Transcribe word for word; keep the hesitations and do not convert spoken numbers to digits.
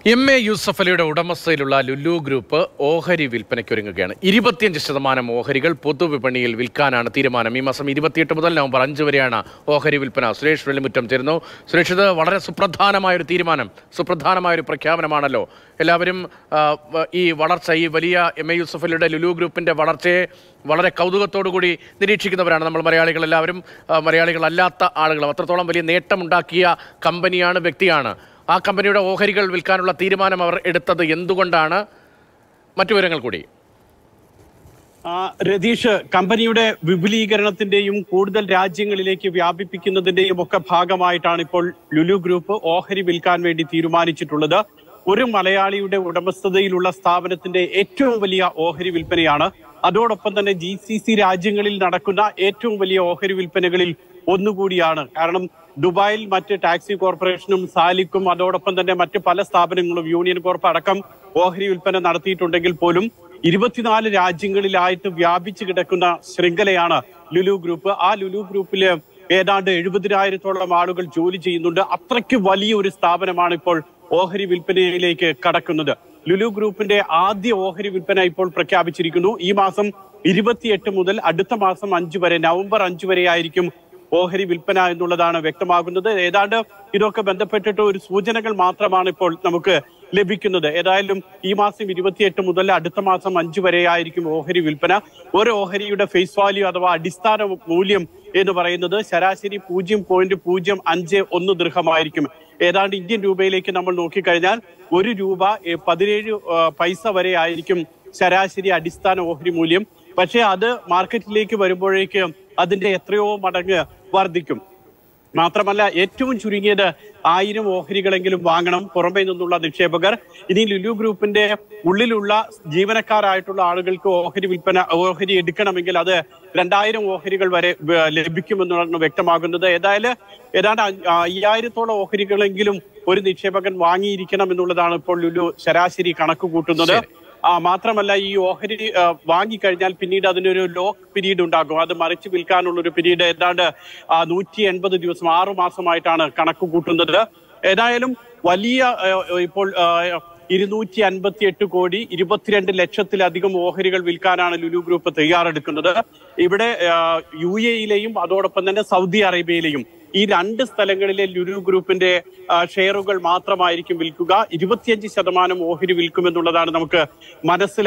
M A Yusuf അലിയുടെ ഉടമസ്ഥയിലുള്ള Lulu group ഓഹരി വിൽപ്പനയ്ക്കൊരുങ്ങുകയാണ്. ഇരുപത്തിയഞ്ച് ശതമാനം ഓഹരികൾ പൊതുവിപണിയിൽ വിൽക്കാനാണ് തീരുമാനം. ഈ മാസം ഇരുപത്തിയെട്ട് മുതൽ നവംബർ അഞ്ച് വരെയാണ് ഓഹരി വിൽപ്പന. സുരേഷ് വെള്ളിമുറ്റം ചേരുന്നു. സുരേഷ്, ഇത് വളരെ സുപ്രധാനമായൊരു തീരുമാനം, സുപ്രധാനമായൊരു പ്രഖ്യാപനമാണല്ലോ. എല്ലാവരും ഈ വളർച്ച, ഈ വലിയ എം എ യൂസഫ് അലിയുടെ ലുലു ഗ്രൂപ്പിൻ്റെ വളർച്ചയെ വളരെ കൗതുകത്തോടുകൂടി നിരീക്ഷിക്കുന്നവരാണ് നമ്മൾ മലയാളികൾ എല്ലാവരും. മലയാളികളല്ലാത്ത ആളുകളും അത്രത്തോളം വലിയ നേട്ടമുണ്ടാക്കിയ കമ്പനിയാണ്, വ്യക്തിയാണ്. ആ കമ്പനിയുടെ ഓഹരികൾ വിൽക്കാനുള്ള തീരുമാനം അവർ എടുത്തത് എന്തുകൊണ്ടാണ്? മറ്റു വിവരങ്ങൾ കൂടി. രതീഷ്, കമ്പനിയുടെ വിപുലീകരണത്തിന്റെയും കൂടുതൽ രാജ്യങ്ങളിലേക്ക് വ്യാപിപ്പിക്കുന്നതിന്റെയും ഒക്കെ ഭാഗമായിട്ടാണ് ഇപ്പോൾ ലുലു ഗ്രൂപ്പ് ഓഹരി വിൽക്കാൻ വേണ്ടി തീരുമാനിച്ചിട്ടുള്ളത്. ഒരു മലയാളിയുടെ ഉടമസ്ഥതയിലുള്ള സ്ഥാപനത്തിന്റെ ഏറ്റവും വലിയ ഓഹരി വിൽപ്പനയാണ്. അതോടൊപ്പം തന്നെ ജി സി സി രാജ്യങ്ങളിൽ നടക്കുന്ന ഏറ്റവും വലിയ ഓഹരി വിൽപ്പനകളിൽ ഒന്നുകൂടിയാണ്. കാരണം ദുബായിൽ മറ്റ് ടാക്സി കോർപ്പറേഷനും സാലിക്കും അതോടൊപ്പം തന്നെ മറ്റ് പല സ്ഥാപനങ്ങളും യൂണിയൻ കോർപ്പ് അടക്കം ഓഹരി വിൽപ്പന നടത്തിയിട്ടുണ്ടെങ്കിൽ പോലും ഇരുപത്തിനാല് രാജ്യങ്ങളിലായിട്ട് വ്യാപിച്ചു കിടക്കുന്ന ശൃംഖലയാണ് ലുലു ഗ്രൂപ്പ്. ആ ലുലു ഗ്രൂപ്പില് ഏതാണ്ട് എഴുപതിനായിരത്തോളം ആളുകൾ ജോലി ചെയ്യുന്നുണ്ട്. അത്രയ്ക്ക് വലിയ ഒരു സ്ഥാപനമാണ് ഇപ്പോൾ ഓഹരി വിൽപ്പനയിലേക്ക് കടക്കുന്നത്. ലുലു ഗ്രൂപ്പിന്റെ ആദ്യ ഓഹരി വിൽപ്പന ഇപ്പോൾ പ്രഖ്യാപിച്ചിരിക്കുന്നു. ഈ മാസം ഇരുപത്തിയെട്ട് മുതൽ അടുത്ത മാസം അഞ്ചു വരെ, നവംബർ അഞ്ചു വരെ ആയിരിക്കും ഓഹരി വിൽപ്പന എന്നുള്ളതാണ് വ്യക്തമാകുന്നത്. ഏതാണ്ട് ഇതൊക്കെ ബന്ധപ്പെട്ടിട്ട് ഒരു സൂചനകൾ മാത്രമാണ് ഇപ്പോൾ നമുക്ക് ലഭിക്കുന്നത്. ഏതായാലും ഈ മാസം ഇരുപത്തിയെട്ട് മുതൽ അടുത്ത മാസം അഞ്ചു വരെ ആയിരിക്കും ഓഹരി വിൽപ്പന. ഒരു ഓഹരിയുടെ ഫേസ് വാല്യൂ അഥവാ അടിസ്ഥാന മൂല്യം എന്ന് പറയുന്നത് ശരാശരി പൂജ്യം പോയിന്റ് പൂജ്യം അഞ്ച് ഒന്ന് ദൃഹമായിരിക്കും. ഏതാണ്ട് ഇന്ത്യൻ രൂപയിലേക്ക് നമ്മൾ നോക്കിക്കഴിഞ്ഞാൽ ഒരു രൂപ പതിനേഴ് പൈസ വരെ ആയിരിക്കും ശരാശരി അടിസ്ഥാന ഓഹരി മൂല്യം. പക്ഷേ അത് മാർക്കറ്റിലേക്ക് വരുമ്പോഴേക്ക് അതിന്റെ എത്രയോ മടങ്ങ് വർദ്ധിക്കും. മാത്രമല്ല, ഏറ്റവും ചുരുങ്ങിയത് ആയിരം ഓഹരികളെങ്കിലും വാങ്ങണം പുറമേ നിന്നുള്ള നിക്ഷേപകർ. ഇനി ലുലു ഗ്രൂപ്പിന്റെ ഉള്ളിലുള്ള ജീവനക്കാരായിട്ടുള്ള ആളുകൾക്ക് ഓഹരി വിൽപ്പന ഓഹരി എടുക്കണമെങ്കിൽ അത് രണ്ടായിരം ഓഹരികൾ വരെ ലഭിക്കുമെന്നാണ് വ്യക്തമാകുന്നത്. ഏതായാലും ഏതാണ്ട് അയ്യായിരത്തോളം ഓഹരികളെങ്കിലും ഒരു നിക്ഷേപകൻ വാങ്ങിയിരിക്കണം എന്നുള്ളതാണ് ഇപ്പോൾ ലുലു ശരാശരി കണക്ക് കൂട്ടുന്നത്. ആ മാത്രമല്ല, ഈ ഓഹരി വാങ്ങിക്കഴിഞ്ഞാൽ പിന്നീട് അതിനൊരു ലോക്ക് പീരീഡ് ഉണ്ടാകും. അത് മറിച്ച് വിൽക്കാനുള്ള ഒരു പീരീഡ് ഏതാണ്ട് നൂറ്റി എൺപത് ദിവസം ആറു മാസമായിട്ടാണ് കണക്ക് കൂട്ടുന്നത്. ഏതായാലും വലിയ ഇപ്പോൾ ഇരുന്നൂറ്റി അൻപത്തി എട്ട് കോടി ഇരുപത്തിരണ്ട് ലക്ഷത്തിലധികം ഓഹരികൾ വിൽക്കാനാണ് ലുലു ഗ്രൂപ്പ് തയ്യാറെടുക്കുന്നത്. ഇവിടെ യു എയിലെയും അതോടൊപ്പം തന്നെ സൗദി അറേബ്യയിലെയും ഈ രണ്ട് സ്ഥലങ്ങളിലെ ലുലു ഗ്രൂപ്പിന്റെ ഷെയറുകൾ മാത്രമായിരിക്കും വിൽക്കുക. ഇരുപത്തിയഞ്ച് ശതമാനം ഓഹരി വിൽക്കുമെന്നുള്ളതാണ് നമുക്ക് മനസ്സിലാക്കുന്നത്.